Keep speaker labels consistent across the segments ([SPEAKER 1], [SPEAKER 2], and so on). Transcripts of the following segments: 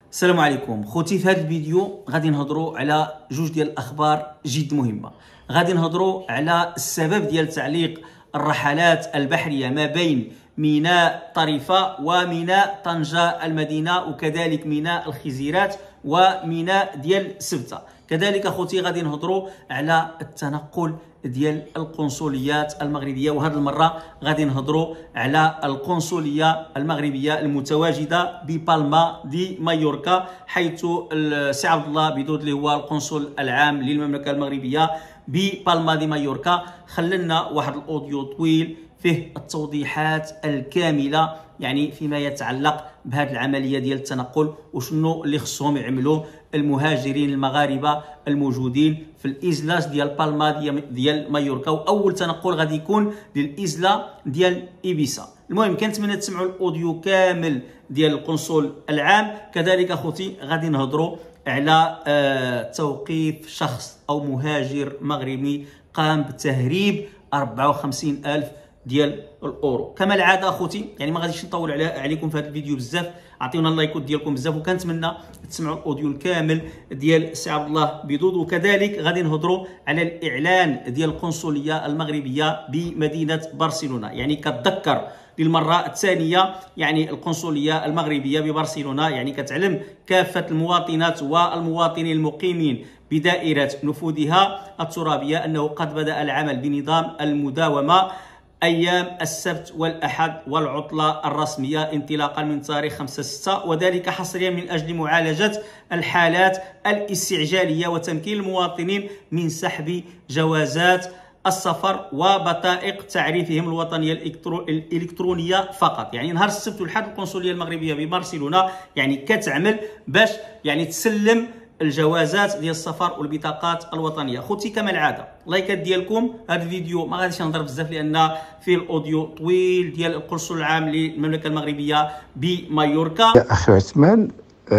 [SPEAKER 1] السلام عليكم خوتي. في هذا الفيديو غادي نهضروا على جوج ديال الاخبار جد مهمه. غادي نهضروا على السبب ديال تعليق الرحلات البحريه ما بين ميناء طريفه وميناء طنجة المدينه، وكذلك ميناء الخزيرات وميناء ديال سبته. كذلك اخوتي غادي نهضروا على التنقل ديال القنصليات المغربيه، وهذه المره غادي نهضروا على القنصليه المغربيه المتواجده ببالما دي مايوركا، حيث السي عبد الله بيدود اللي هو القنصل العام للمملكه المغربيه ببالما دي مايوركا خللنا واحد الاوديو طويل فيه التوضيحات الكامله، يعني فيما يتعلق بهذه العمليه ديال التنقل وشنو اللي خصهم يعملوا المهاجرين المغاربه الموجودين في الازلاج ديال بالما ديال مايوركا. واول تنقل غادي يكون للازله ديال ايبيسا. المهم كنتمنى تسمعوا الاوديو كامل ديال القنصل العام. كذلك اخوتي غادي نهضروا على توقيف شخص او مهاجر مغربي قام بتهريب 54,000 ديال الاورو. كما العاده اخوتي يعني ما غاديش نطول عليكم في هذا الفيديو بزاف، عطيونا اللايكات ديالكم بزاف، وكنتمنى تسمعوا الاوديو الكامل ديال السي عبد الله بيدود. وكذلك غادي نهضروا على الاعلان ديال القنصليه المغربيه بمدينه برشلونه. يعني كتذكر للمره الثانيه يعني القنصليه المغربيه ببرشلونه يعني كتعلم كافه المواطنات والمواطنين المقيمين بدائره نفوذها الترابيه انه قد بدأ العمل بنظام المداومه أيام السبت والأحد والعطلة الرسمية انطلاقا من تاريخ 5/6، وذلك حصريا من أجل معالجة الحالات الاستعجالية وتمكين المواطنين من سحب جوازات السفر وبطائق تعريفهم الوطنيه الالكترونيه فقط. يعني نهار السبت والأحد القنصليه المغربيه ببرشلونه يعني كتعمل باش يعني تسلم الجوازات ديال السفر والبطاقات الوطنيه. خوتي كما العاده لايكات ديالكم. هذا الفيديو ما غاديش نهضر بزاف لان فيه الاوديو طويل ديال القنصل العام للمملكه المغربيه بمايوركا.
[SPEAKER 2] اخي عثمان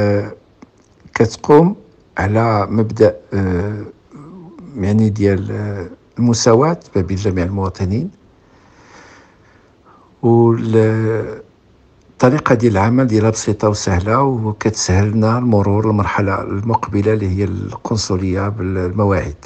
[SPEAKER 2] كتقوم على مبدا يعني ديال المساواه ما بين جميع المواطنين، الطريقه ديال العمل ديالها بسيطه وسهله وكتسهل لنا المرور للمرحله المقبله اللي هي القنصليه بالمواعيد.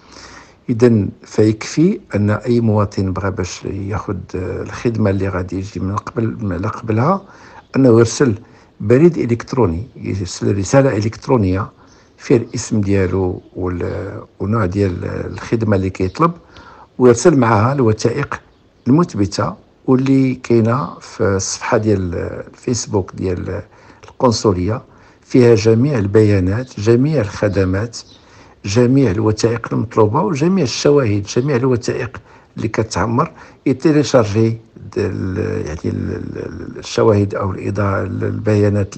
[SPEAKER 2] اذا فيكفي ان اي مواطن بغى باش ياخذ الخدمه اللي غادي يجي من قبلها انه يرسل بريد الكتروني، يرسل رساله الكترونيه فيها الاسم ديالو ونوع ديال الخدمه اللي كيطلب، ويرسل معها الوثائق المثبته واللي كاينه في الصفحه ديال الفيسبوك ديال القنصليه، فيها جميع البيانات، جميع الخدمات، جميع الوثائق المطلوبه وجميع الشواهد، جميع الوثائق اللي كتعمر يتيليشارجي يعني الشواهد او البيانات.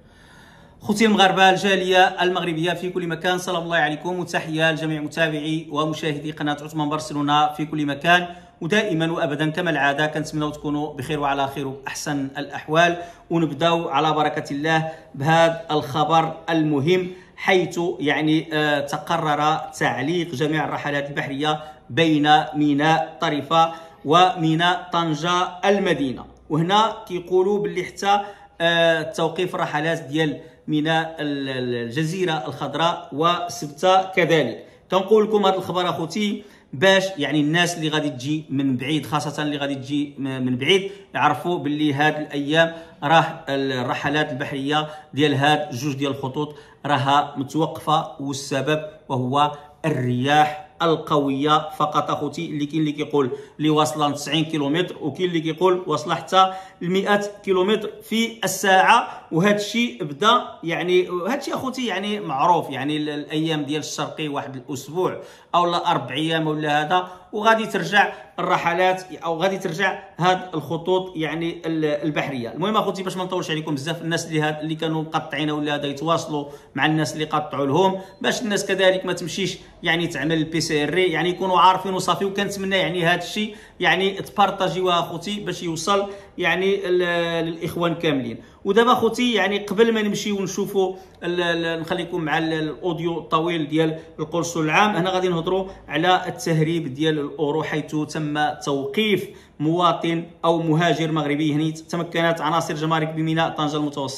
[SPEAKER 1] خوتي المغاربه الجاليه المغربيه في كل مكان، سلام الله عليكم وتحيه لجميع متابعي ومشاهدي قناه عثمان برشلونه في كل مكان. ودائما وابدا كما العاده كنتمنوا تكونوا بخير وعلى خير واحسن الاحوال. ونبداو على بركه الله بهذا الخبر المهم، حيث يعني تقرر تعليق جميع الرحلات البحريه بين ميناء طريفه وميناء طنجة المدينه. وهنا كيقولوا باللي حتى توقيف الرحلات ديال ميناء الجزيره الخضراء وسبته كذلك. كنقول لكم هذا الخبر اخوتي باش يعني الناس اللي غادي تجي من بعيد، خاصه اللي غادي تجي من بعيد، يعرفوا باللي هاد الايام راه الرحلات البحريه ديال هاد جوج ديال الخطوط راها متوقفه، والسبب وهو الرياح القويه فقط اخوتي. اللي كاين اللي كيقول اللي واصله 90 كيلومتر، وكاين اللي كيقول واصله حتى ل 100 كيلومتر في الساعه. وهذا الشيء بدا يعني هذا الشيء اخوتي يعني معروف، يعني الايام ديال الشرقي واحد الاسبوع او لا 4 ايام ولا هذا، وغادي ترجع الرحلات او غادي ترجع هاد الخطوط يعني البحريه. المهم اخوتي باش ما نطولش عليكم بزاف، الناس اللي كانوا مقطعين ولا هذا يتواصلوا مع الناس اللي قطعوا لهم باش الناس كذلك ما تمشيش يعني تعمل البي سي ار يعني يكونوا عارفين وصافي. وكنتمنى يعني هذا الشيء يعني تبارطاجيوها اخوتي باش يوصل يعني للاخوان كاملين. ودابا اخوتي يعني قبل ما نمشيو ونشوفوا نخليكم مع الاوديو الطويل ديال القنصل العام، هنا غادي نهضروا على التهريب ديال الاورو، حيث تم توقيف مواطن او مهاجر مغربي. هنا تمكنت عناصر جمارك بميناء طنجة المتوسط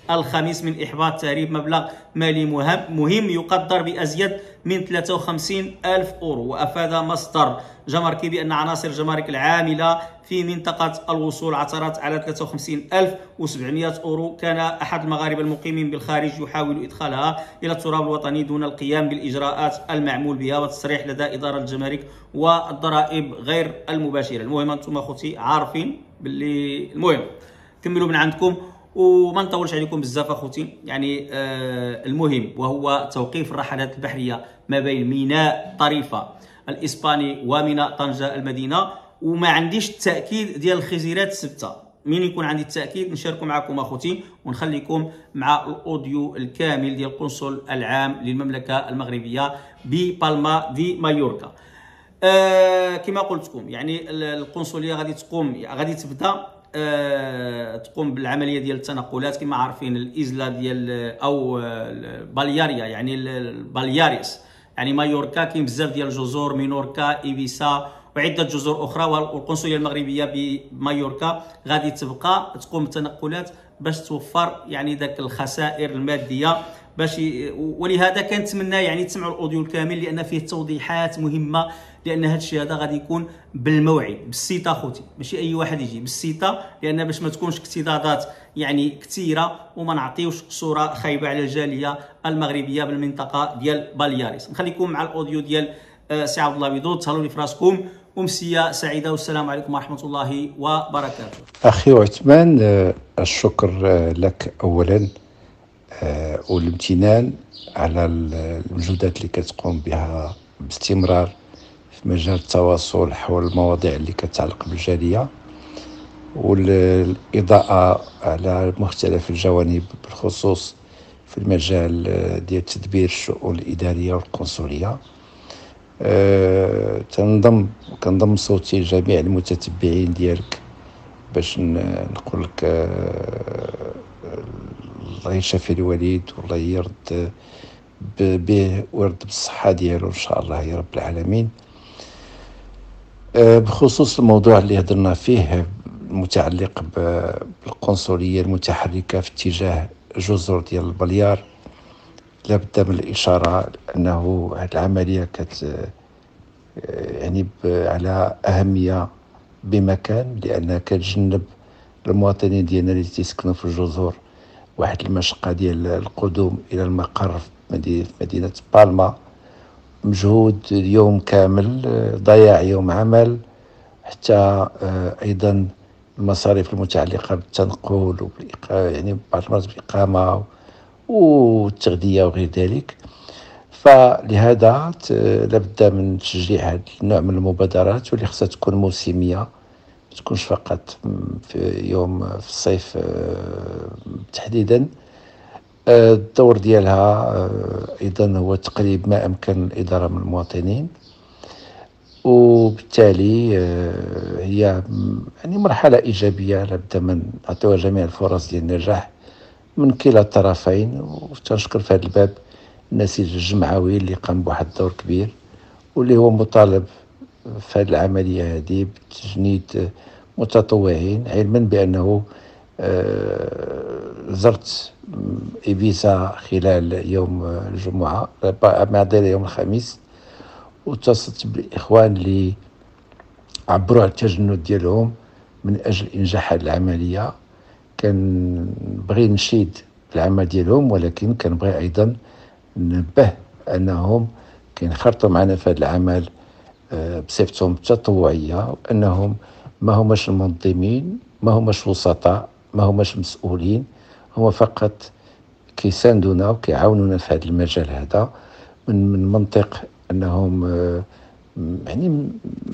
[SPEAKER 1] الخميس من إحباط تهريب مبلغ مالي مهم يقدر بأزيد من 53 ألف أورو. وأفاد مصدر جمركي بأن عناصر الجمارك العاملة في منطقة الوصول عثرت على 53,700 أورو. كان أحد المغاربة المقيمين بالخارج يحاول إدخالها إلى التراب الوطني دون القيام بالإجراءات المعمول بها والتصريح لدى إدارة الجمارك والضرائب غير المباشرة. المهم أنتم أخوتي عارفين باللي المهم كملوا من عندكم وما نطولش عليكم بزاف اخوتي. يعني المهم وهو توقيف الرحلات البحريه ما بين ميناء طريفه الاسباني وميناء طنجه المدينه. وما عنديش التاكيد ديال الخزيرات السبته، من يكون عندي التاكيد نشاركه معكم اخوتي ونخليكم مع الاوديو الكامل ديال القنصل العام للمملكه المغربيه ببالما دي مايوركا. كما قلت لكم يعني القنصليه غادي تبدا تقوم بالعمليه ديال التنقلات. كما عارفين الازله ديال او بالياريا يعني البالياريس يعني مايوركا، كاين بزاف ديال الجزر مينوركا ايبيسا وعده جزر اخرى. والقنصليه المغربيه بمايوركا غادي تبقى تقوم بالتنقلات باش توفر يعني ذاك الخسائر الماديه باش ولهذا كنتمنى يعني تسمعوا الاوديو الكامل لان فيه توضيحات مهمه، لان هذا الشيء هذا غادي يكون بالموعد بالسيطه اخوتي، ماشي اي واحد يجي بالسيطه، لان باش ما تكونش اكتظاظات يعني كثيره وما نعطيوش صوره خايبه على الجاليه المغربيه بالمنطقه ديال بالياريس. نخليكم مع الاوديو ديال سي عبد الله بيضو. تهلاو لي في راسكم ومسيه سعيده والسلام عليكم ورحمه الله وبركاته.
[SPEAKER 2] اخي عثمان، الشكر لك اولا والامتنان على المجهودات اللي كتقوم بها باستمرار في مجال التواصل حول المواضيع اللي كتعلق بالجالية والإضاءة على مختلف الجوانب بالخصوص في المجال ديال تدبير الشؤون الإدارية والقنصلية. كنضم صوتي لجميع المتتبعين ديالك باش نقول لك الله يشافي الوالد والله يرد به ويرد بالصحة ديالو إن شاء الله يا رب العالمين. بخصوص الموضوع اللي هضرنا فيه المتعلق بالقنصلية المتحركة في اتجاه جزر ديال البليار، لابد من الإشارة أنه هذه العملية يعني على أهمية بمكان، لأنها كتجنب المواطنين ديالنا اللي تيسكنوا في الجزر واحد المشقة ديال القدوم إلى المقر في مدينة بالما، مجهود يوم كامل، ضياع يوم عمل، حتى أيضا المصاريف المتعلقة بالتنقل يعني بعض المرات بالإقامة والتغذية وغير ذلك. فلهذا لابد من تشجيع هذا النوع من المبادرات واللي خصها تكون موسمية، ما تكونش فقط في الصيف تحديدا. الدور ديالها ايضا هو تقريب ما امكن الاداره من المواطنين، وبالتالي هي يعني مرحله ايجابيه لابد من نعطيوها جميع الفرص ديال النجاح من كلا الطرفين. وتنشكر في هذا الباب النسيج الجمعوي اللي قام بواحد الدور كبير واللي هو مطالب في هذه العمليه هذه بتجنيد متطوعين، علما بانه زرت إبيسا خلال يوم الجمعة معذرة يوم الخميس، واتصلت بالإخوان اللي عبروا على التجند ديالهم من أجل إنجاح هذه العملية. كنبغي نشيد بالعمل ديالهم، ولكن كنبغي أيضا ننبه أنهم كينخرطوا معنا في هذا العمل بصفتهم التطوعية، وأنهم ما هماش المنظمين، ما هماش وسطاء، ما هماش مسؤولين، هما فقط كيساندونا وكيعاونونا في هذا المجال هذا من منطق انهم يعني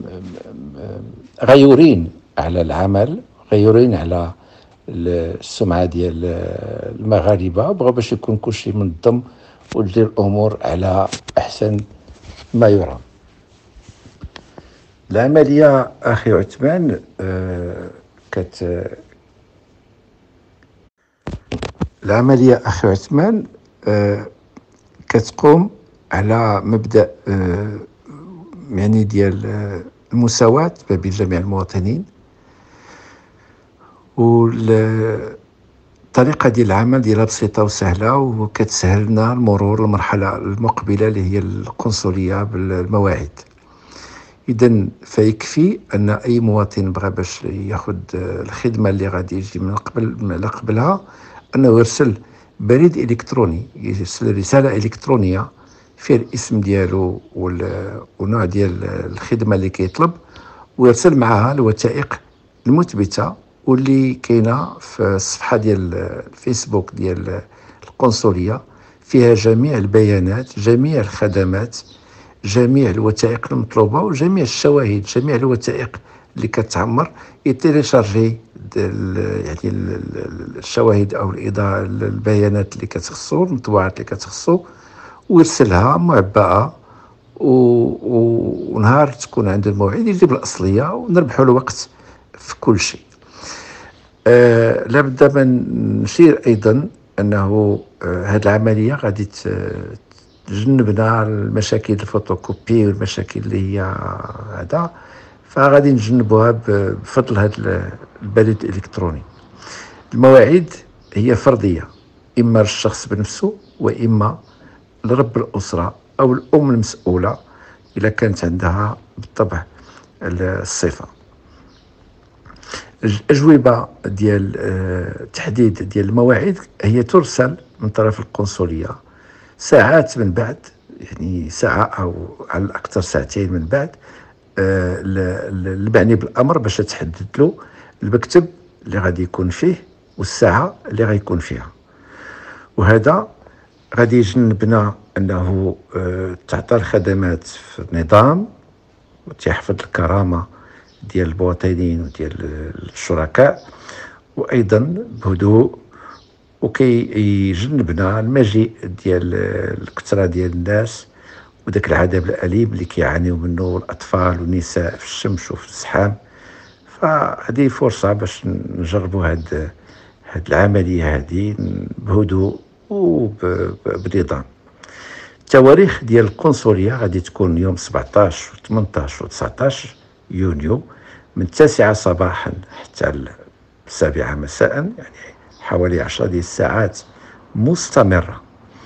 [SPEAKER 2] غيورين على العمل، غيورين على السمعه ديال المغاربه، بغاو باش يكون كلشي منظم وتدير الامور على احسن ما يرام. العمليه اخي عثمان العملية أخي عثمان كتقوم على مبدأ يعني ديال المساواة ما بين جميع المواطنين، الطريقة ديال العمل ديالها بسيطة وسهلة، وكتسهل لنا المرور للمرحلة المقبلة اللي هي القنصلية بالمواعيد. إذن فيكفي أن أي مواطن بغى باش ياخذ الخدمة اللي غادي يجي من قبلها أنه يرسل بريد إلكتروني، يرسل رسالة إلكترونية فيها الاسم ديالو والنوع ديال الخدمة اللي كيطلب، ويرسل معها الوثائق المثبتة واللي كاينة في الصفحة ديال الفيسبوك ديال القنصلية، فيها جميع البيانات، جميع الخدمات، جميع الوثائق المطلوبة وجميع الشواهد، جميع الوثائق اللي كتعمر يتيليشارجي يعني الشواهد او البيانات اللي كتخصو، المطبوعات اللي كتخصو، ويرسلها معبأة، ونهار تكون عند الموعد يجيب الأصلية ونربحوا الوقت في كل شيء. لابد من نشير أيضا أنه هذه العملية غادي تجنبنا المشاكل الفوتوكوبي والمشاكل اللي هي هذا، فغادي نجنبوها بفضل هذا البريد الإلكتروني. المواعيد هي فردية، إما للشخص بنفسه وإما لرب الأسرة أو الأم المسؤولة إذا كانت عندها بالطبع الصفة. الأجوبة ديال تحديد ديال المواعيد هي ترسل من طرف القنصلية ساعات من بعد، يعني ساعة أو على الأكثر ساعتين من بعد، المعني بالأمر باش تحدد له المكتب اللي غادي يكون فيه والساعة اللي غيكون فيها. وهذا غادي يجنبنا أنه تعطى الخدمات في النظام وتحفظ الكرامة ديال المواطنين وديال الشركاء، وأيضا بهدوء، وكي يجنبنا المجيء ديال الكثرة ديال الناس وداك العذاب الأليم اللي كيعانيو منه الأطفال والنساء في الشمس وفي الزحام. فهذه فرصة باش نجربوا هاد العملية هذه بهدوء وبنظام. التواريخ ديال القنصلية غادي تكون يوم 17 و 18 و 19 يونيو من 9 صباحا حتى 7 مساء، يعني حوالي 10 ديال الساعات مستمرة.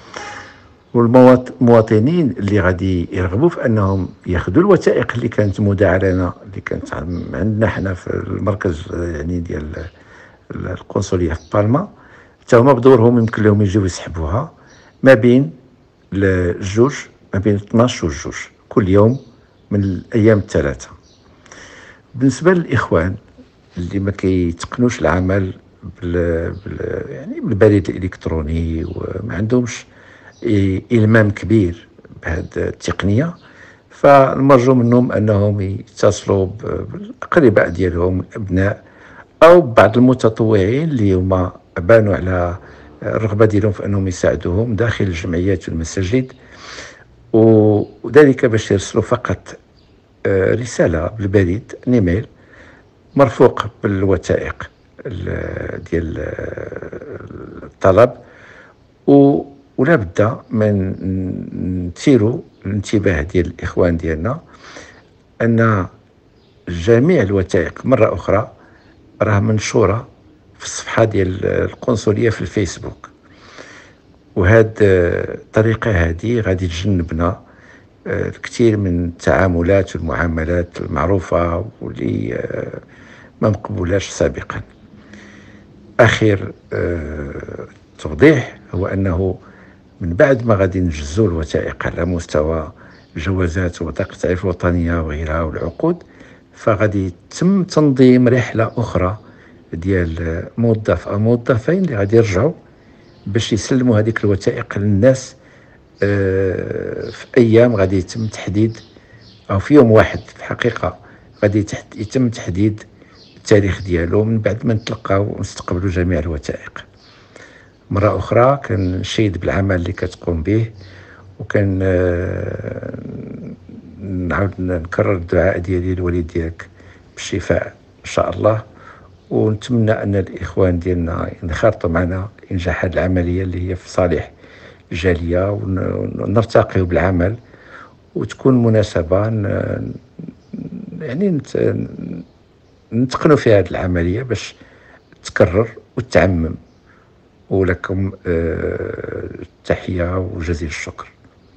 [SPEAKER 2] والمواطنين اللي غادي يرغبوا في انهم ياخذوا الوثائق اللي كانت مودعه لنا، اللي كانت عندنا حنا في المركز يعني ديال القنصليه في بالما، حتى هما بدورهم يمكن لهم يجيو يسحبوها ما بين الجوج، ما بين 12 والجوج كل يوم من الايام الثلاثه. بالنسبه للاخوان اللي ما كيتقنوش العمل يعني بالبريد الالكتروني وما عندهمش إلمام كبير بهذه التقنية، فالمرجو منهم أنهم يتصلوا بالأقرباء ديالهم، الأبناء أو بعض المتطوعين اللي هما بانوا على الرغبة ديالهم في أنهم يساعدوهم داخل الجمعيات والمساجد، وذلك باش يرسلوا فقط رسالة بالبريد نيميل مرفوق بالوثائق ديال الطلب. ولا بد من نثيروا الانتباه ديال الإخوان ديالنا أن جميع الوثائق مرة أخرى راه منشورة في الصفحة ديال القنصلية في الفيسبوك، وهاد الطريقة هذه غادي تجنبنا الكثير من التعاملات والمعاملات المعروفة واللي ما مقبولاش سابقا. آخر توضيح هو أنه من بعد ما غادي نجزوا الوثائق على مستوى الجوازات وبطاقة التعريف الوطنية وغيرها والعقود، فغادي يتم تنظيم رحلة أخرى ديال موظف أو موظفين اللي غادي يرجعوا باش يسلموا هذيك الوثائق للناس في أيام غادي يتم تحديد، أو في يوم واحد في الحقيقة غادي يتم تحديد التاريخ ديالو من بعد ما نتلقاو ونستقبلوا جميع الوثائق. مرة أخرى كنشيد بالعمل اللي كتقوم به، وكان نعاود نكرر الدعاء ديالي للوالد ديالك بالشفاء إن شاء الله، ونتمنى أن الإخوان ديالنا ينخرطوا معنا لإنجاح هذه العملية اللي هي في صالح الجالية، ونرتقيوا بالعمل وتكون مناسبة يعني نتقنوا في هذه العملية باش تكرر وتعمم ولكم التحية وجزيل الشكر.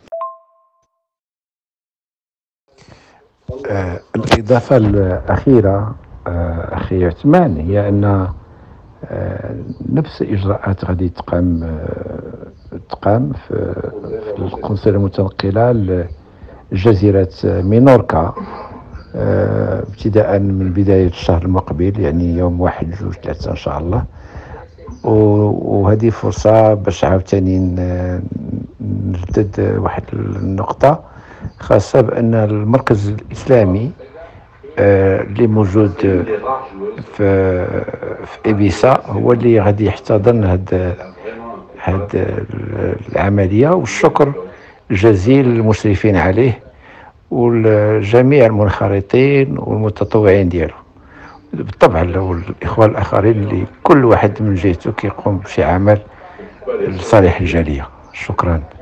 [SPEAKER 2] الإضافة الأخيرة أخي عثمان هي أن نفس الإجراءات غادي تقام في القنصلية المتنقلة لجزيرة مينوركا ابتداء من بداية الشهر المقبل، يعني يوم 1 2 3 إن شاء الله. وهذه فرصة باش عاوتاني نجدد واحد النقطة خاصة بأن المركز الإسلامي اللي موجود في إبيسا هو اللي غادي يحتضن هاد العملية، والشكر الجزيل للمشرفين عليه والجميع المنخرطين والمتطوعين ديالو، بالطبع الإخوان الآخرين اللي كل واحد من جهته كيقوم بشي عمل لصالح الجالية. شكرا.